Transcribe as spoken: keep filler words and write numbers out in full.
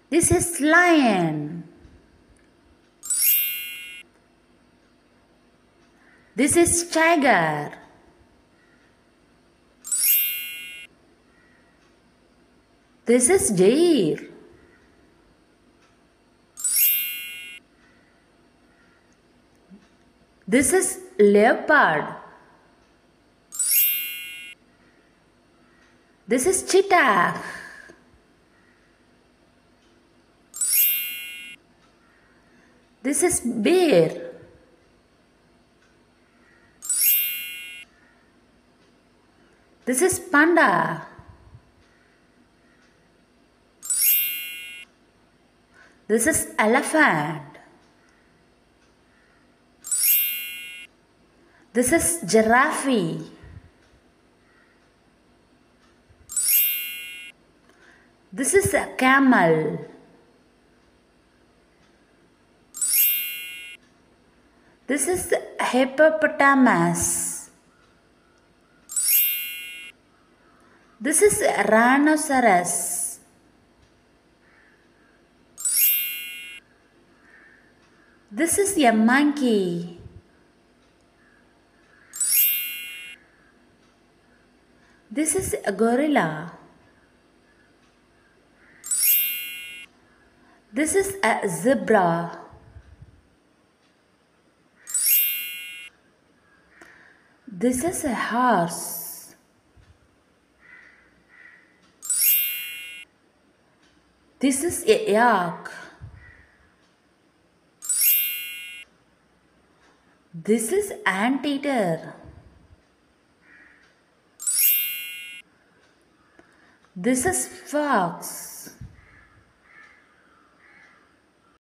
This is lion. This is tiger. This is deer. This is leopard. This is cheetah. This is bear. This is panda. This is elephant. This is giraffe. This is a camel. This is a hippopotamus. This is a rhinoceros. This is a monkey. This is a gorilla. This is a zebra. This is a horse. This is a yak. This is anteater. This is fox.